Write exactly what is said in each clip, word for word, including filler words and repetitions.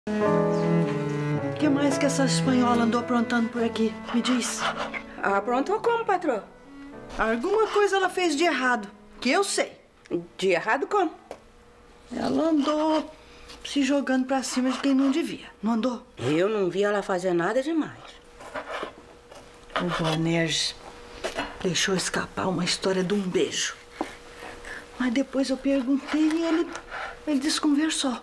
O que mais que essa espanhola andou aprontando por aqui? Me diz. Aprontou como, patroa? Alguma coisa ela fez de errado, que eu sei. De errado como? Ela andou se jogando pra cima de quem não devia, não andou? Eu não vi ela fazer nada demais. O Boanerges deixou escapar uma história de um beijo. Mas depois eu perguntei e ele, ele desconversou.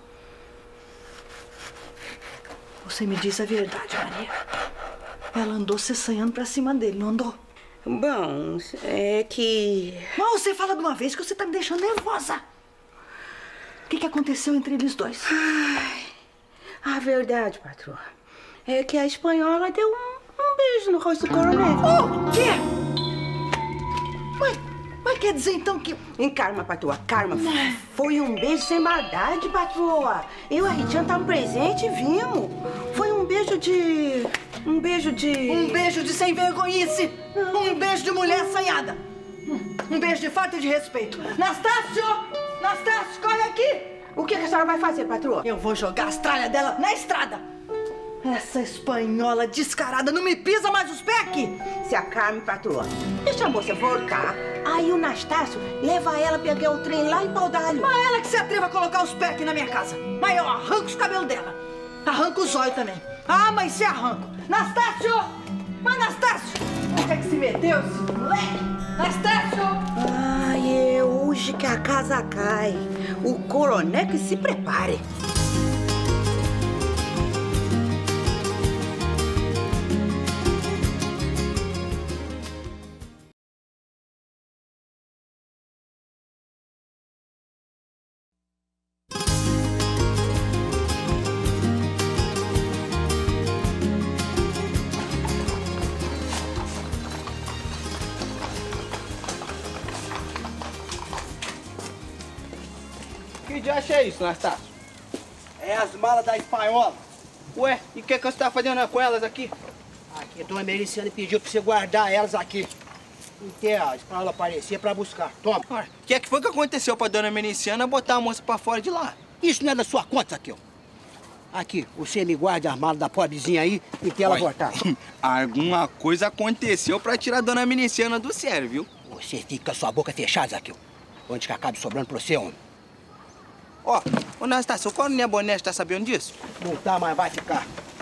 Você me diz a verdade, Maria. Ela andou se assanhando pra cima dele, não andou? Bom, é que... Mas você fala de uma vez que você tá me deixando nervosa. O que, que aconteceu entre eles dois? Ai, a verdade, patroa, é que a espanhola deu um, um beijo no rosto do coronel. O quê? Mas, mas quer dizer então que... Calma, patroa, calma. Foi um beijo sem maldade, patroa. Eu e a Ritinha estávamos presentes e vimos. Foi um beijo de... Um beijo de... Um beijo de sem vergonhice. Um beijo de mulher assanhada. Um beijo de falta de respeito. Nastácio! Nastácio, corre aqui! O que, que a senhora vai fazer, patroa? Eu vou jogar as tralhas dela na estrada. Essa espanhola descarada não me pisa mais os pés aqui. Se acalme, patroa. Deixa a moça voltar. Aí o Nastácio leva ela pegar o trem lá em Paudalho. Mas ela que se atreva a colocar os pés aqui na minha casa. Mas eu arranco os cabelos dela. Arranco os olhos também. Ah, mas se arranco. Nastácio! Mas Nastácio! Onde é que se meteu esse moleque? Nastácio! Ai, é hoje que a casa cai. O coronel que se prepare. Que diacho é isso, Nastácio? É as malas da espanhola. Ué, e o que, que você tá fazendo com elas aqui? Aqui, a dona Meliciane pediu pra você guardar elas aqui. Até a espanhola aparecer pra buscar. Toma. O que é que foi que aconteceu pra dona Meliciana botar a moça pra fora de lá? Isso não é da sua conta, aqui, ó. Aqui, você me guarda as malas da pobrezinha aí e que ela Ué, voltar. Alguma coisa aconteceu pra tirar a dona Meliciana do sério, viu? Você fica com a sua boca fechada, Zaqueu. Onde que acabe sobrando pra você, homem? Ó, ô Nastácio, o coronel Boanerges tá sabendo disso? Não tá, mas vai ficar.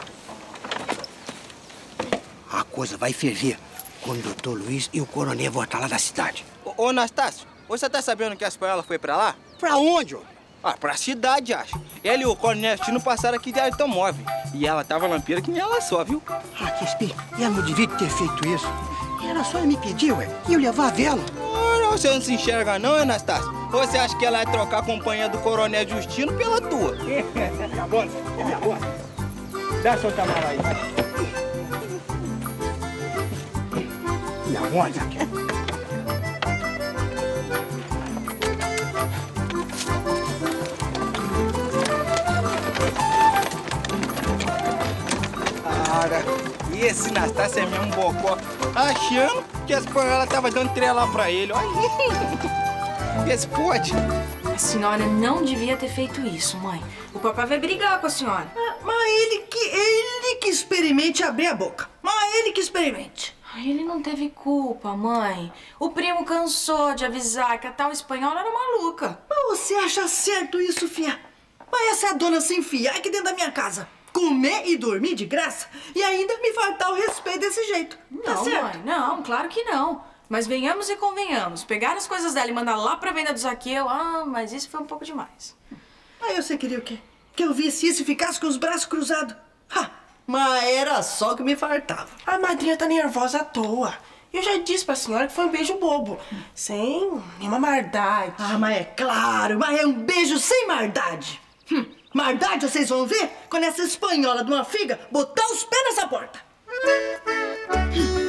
A coisa vai ferver quando o doutor Luiz e o coronel voltar lá da cidade. Ô, ô Nastácio, você tá sabendo que a espanhola foi pra lá? Pra onde, homem? Ah, pra cidade, acho. Ela e o coronel Tino passaram aqui de automóvel. E ela tava lampeira que nem ela só, viu? Ah, que espinho. E ela não devia ter feito isso. Era só me pedir, ué. E eu levar a vela. Ah, não, você não se enxerga não, Anastácio? Ou você acha que ela ia trocar a companhia do coronel Justino pela tua? É minha bola, é minha bola. Dá seu tamanho aí. Minha bola, aqui. Cara, e esse Nastácio é mesmo bocó, achando que a espanhola tava dando trela pra ele, olha. Esse pode. A senhora não devia ter feito isso, mãe. O papai vai brigar com a senhora. Ah, mas ele que, ele que experimente abrir a boca. Mas ele que experimente. Ai, ele não teve culpa, mãe. O primo cansou de avisar que a tal espanhola era maluca. Mas você acha certo isso, fia? Mas essa é a dona sem fia aqui dentro da minha casa. Comer e dormir de graça e ainda me faltar o respeito desse jeito. Tá Não, certo? mãe, não, claro que não. Mas venhamos e convenhamos. Pegar as coisas dela e mandar lá pra venda do Zaqueu, ah, mas isso foi um pouco demais. Aí você queria o quê? Que eu visse isso e ficasse com os braços cruzados? Ha! Mas era só o que me faltava. A madrinha tá nervosa à toa. Eu já disse pra senhora que foi um beijo bobo. Sem nenhuma maldade. Ah, mas é claro, mas é um beijo sem maldade. Hum, maldade vocês vão ver quando essa espanhola de uma figa botar os pés nessa porta. Hum.